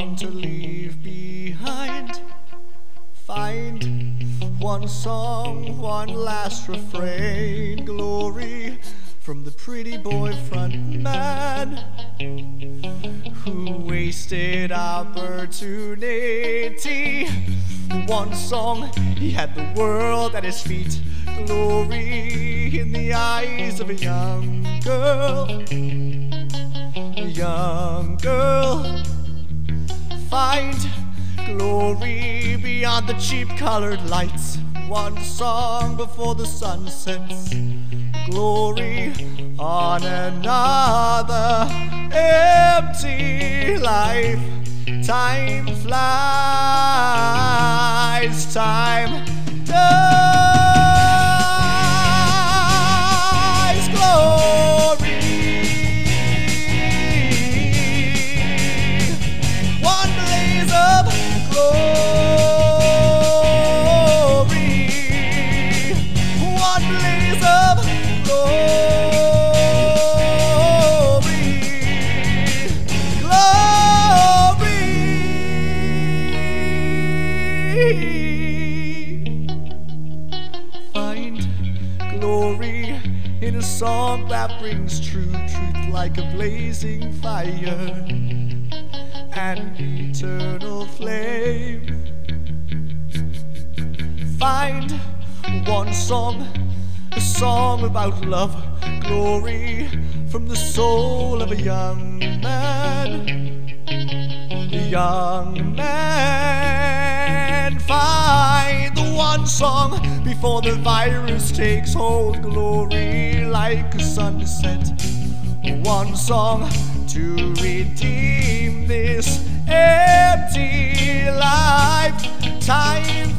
song to leave behind. Find one song, one last refrain. Glory from the pretty boy front man who wasted opportunity. One song, he had the world at his feet. Glory in the eyes of a young girl. A young girl. Find glory beyond the cheap-colored lights. One song before the sun sets. Glory on another empty life. Time flies, time dies. Glory, one blaze of glory, one blaze of glory, glory. Find glory in a song that brings truth like a blazing fire, an eternal flame. Find one song, a song about love, glory from the soul of a young man. A young man. Find the one song before the virus takes hold, glory like a sunset. One song to redeem this empty life. Time